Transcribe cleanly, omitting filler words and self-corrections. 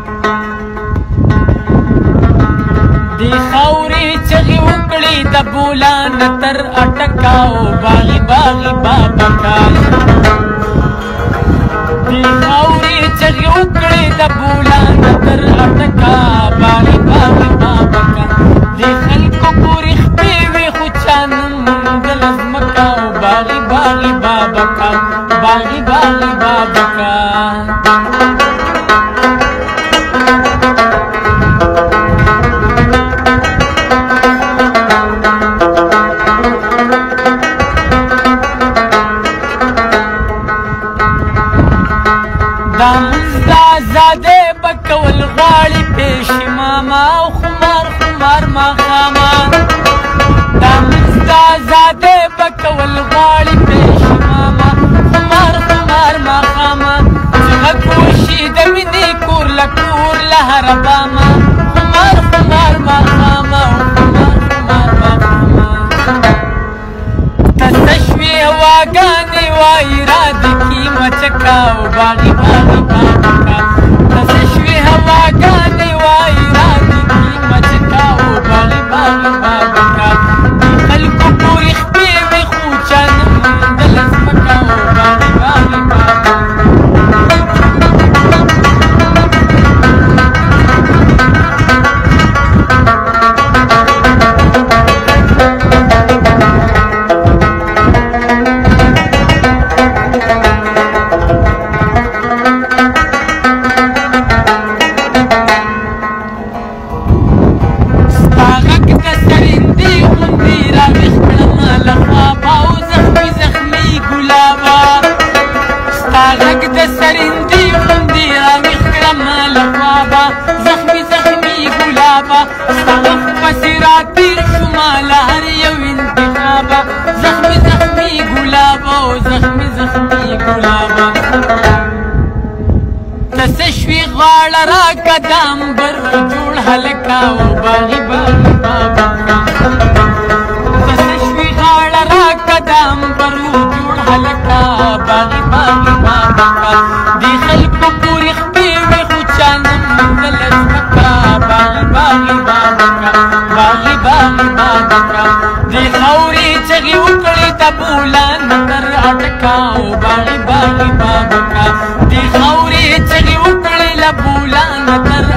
دی خاورې چغې وکړې د بولان تر اټکاو باغي باغي بابکا دی خاورې چغې وکړې د بولان تر اټکا باغي باغي بابکا دی خلکو پورې خپې وې خو چا نه موندل ځمکه باغي باغي بابکا باغي باغي بابکا دا مزدا زاده بکول غواړي پیشي ماما او خمار خمار ماښاما دا مزدا زاده بکول غواړي پیشي ماما خمار خمار ماښاما چې غږ وشي د مینې کور له کور له هره بامه خمار خمار ماښاما او خمار خمار ماښاما تسته شوې هواګانې وایي رادکي مچکه او باغي باغي بابکا تسته شوې هواګانې وایي رادکي مچکه او باغي باغي بابکا د خلکو پورې خپې وې خو چا نه موندل ځمکه او باغي باغي بابکا غږ د سرندې غوندې راویښ کړم له خوابه زخمي زخمي ګلابه ستا وخت پسې راتېر شومه له هر یو انتخابه زخمي زخمي ګلابه او زخمي زخمي ګلابه ته څه شوې غاړه راکه د امبر جوړ هلکه او باغي باغي بابکا ته څه شوې غاړه راکه د امبر جوړ هلکه باغي باغي بابکا دی خلکو پورې خپې وې خو چا نه موندل ځمکه باغي باغي بابکا باغي باغي بابکا دی خاورې چغې وکړې د بولان تر اټکا او باغي باغي بابکا دی خاورې چغې وکړې له بولان تر